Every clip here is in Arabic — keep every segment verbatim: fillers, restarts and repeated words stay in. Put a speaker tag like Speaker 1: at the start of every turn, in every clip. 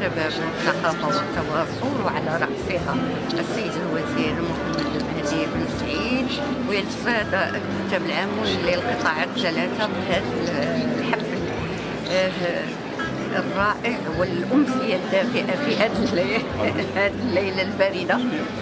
Speaker 1: الشباب والثقافة والتواصل، وعلى رأسها السيد الوزير محمد المهدي بن سعيد، والسادة الكتاب العامون للقطاعات الثلاثة بهذا الحفل الرائع والأمسية الدافئة في هذه الليلة الباردة.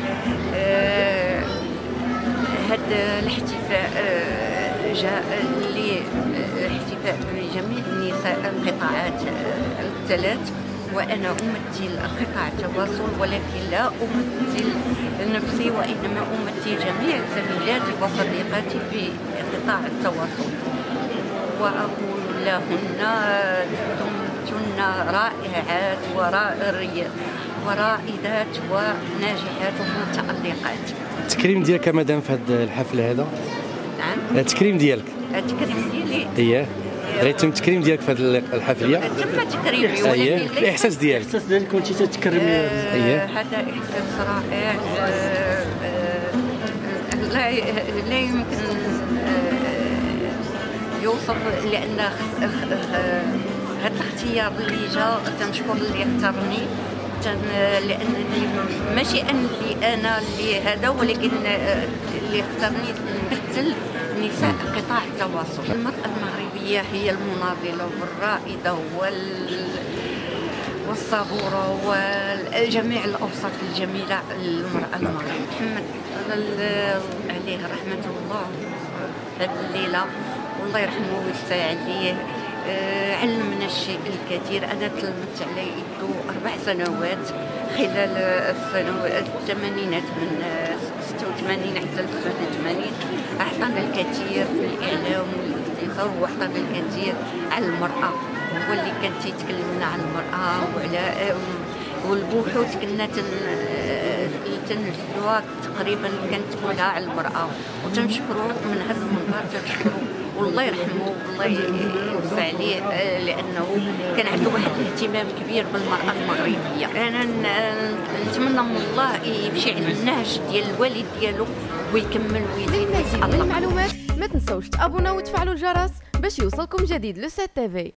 Speaker 1: هذا الاحتفاء جاء لاحتفاء بجميع النساء القطاعات الثلاث، وأنا أمثل قطاع التواصل، ولكن لا أمثل نفسي وإنما أمثل جميع زميلاتي وصديقاتي في قطاع التواصل، وأقول لهن دمتن رائعات ورائدات وناجحات ومتألقات.
Speaker 2: التكريم ديالك مدام في هذا الحفل هذا؟
Speaker 1: نعم.
Speaker 2: التكريم ديالك؟
Speaker 1: التكريم ديالي
Speaker 2: اييه. غيتم التكريم ديالك في هذه الحفليه؟
Speaker 1: تم تكريمي، ولكن
Speaker 2: اييه. الاحساس ديالك؟
Speaker 3: الاحساس ديالك كنتي تتكرمي؟
Speaker 2: اييه.
Speaker 1: هذا احساس رائع لا لا يمكن يوصف، لان هذا الاختيار اللي جا تنشكر اللي اختارني، لانني ماشي انا اللي انا اللي هذا، ولكن اللي اختارني نمثل نساء قطاع التواصل. المرأة المغربية هي المناضلة والرائدة وال والصبورة وجميع الأوصاف الجميلة المرأة المغربية. محمد عليه رحمة الله هذه الليلة، والله يرحمه ويوسع عليه، علمنا الشيء الكثير. أنا تلمت عليه أربع سنوات خلال السنوات الثمانينات، من ستة وثمانين حتى تسعة وثمانين. أعطانا الكثير في الإعلام والاتصال، وأعطانا الكثير على المرأة، هو اللي كان تيتكلمنا على المرأة وعلى والبحوث كنا تنزلوها تقريبا كانت كلها على المرأة، وتنشكروا من هذا المنبر تنشكروا، والله يرحمه والله يوسع عليه، لأنه كان عنده واحد الاهتمام كبير بالمرأة المغربية. أنا نتمنى من الله يمشي على النهج ديال الوالد ديالو ويكمل ويزيد.
Speaker 4: للمزيد من المعلومات ما تنسوش تابوناو وتفعلوا الجرس باش يوصلكم جديد لو سات تي في.